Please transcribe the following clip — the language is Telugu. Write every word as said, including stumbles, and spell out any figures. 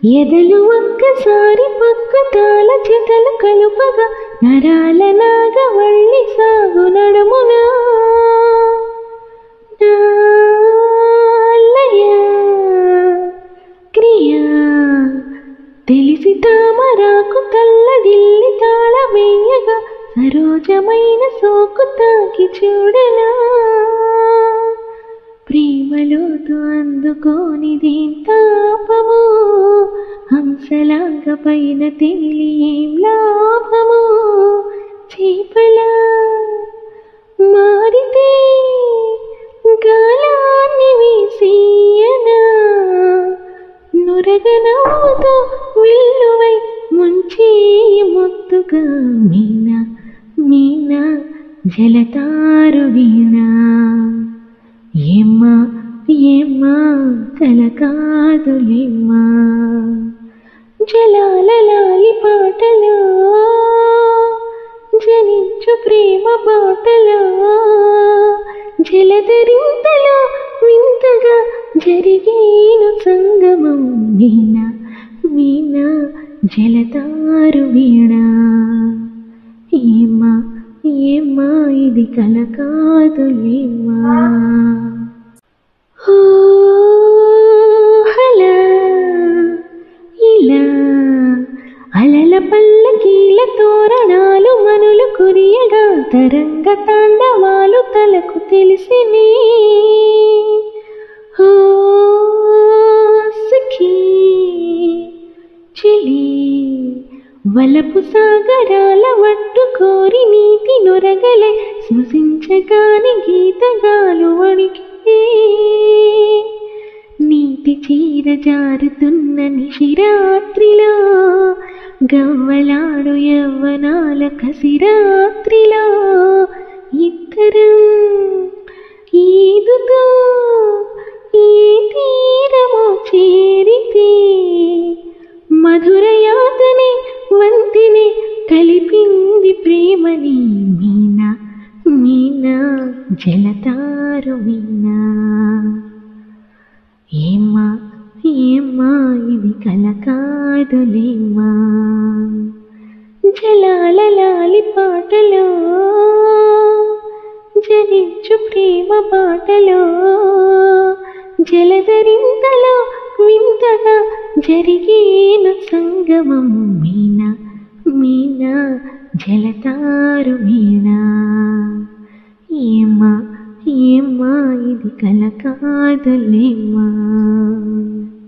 ఎదలు ఒక్కసారి పక్కుతాల చితలు కలుపగా నరాల నాగవల్లి సాగు నడుమునా క్రియా తెలిసి తామరాకు తల్లడిల్లి తాళమేయగా సరోజమైన సోకు తాకి చూడనా ప్రేమలోతు అందుకోనిదే తాపము హంసలాగ పైన తేలి ఏం లాభము చేపలా మారితే గాలాన్ని వేసియనా నురగనవుతో విల్లువై ముంచి ముత్తుగా మీనా మీనా జలతారు వీణా ఏమ్మా ఏమ్మా కలకాదులేమ్మా జలాల లాలి పాటలో జనించు ప్రేమ బాటలో జలధరింతలో వింతగా జరిగేను సంగమం మీనా మీనా జలతారు వీణా ఏమ్మా ఏమ్మా ఇది కల కాదులేమ్మా హలా ఇలా అలల పల్లకీల తోరణాలు మనులు కురియగా తరంగ తాండవాలు తలకు తెలిసినే సఖీ చెలి వలపు సాగరాల వట్టు కోరి నీతి నొరగలే స్మృశించగాని గీతగాలు వణికి నీతి చీర జారుతున్న నిశిరాత్రిలో గవ్వలాడు యవ్వనాల కసిరాత్రిలో ఇద్దరం ఈదుతో ఈ తీరమో చేరితే మధురయాతనే వంతిని కలిపింది ప్రేమని మీనా మీనా జలతారు మీనా ఏమ్మా ఏమ్మా ఇది కల కాదులేమ్మా జలాల లాలి పాటలో జనించు ప్రేమ బాటలో జలధరింతలో వింతగా జరిగేను సంగమం మీనా మీనా జలతారు మీనా ఏమ్మా ఏమ్మా ఇది కల కాదులేమ్మా.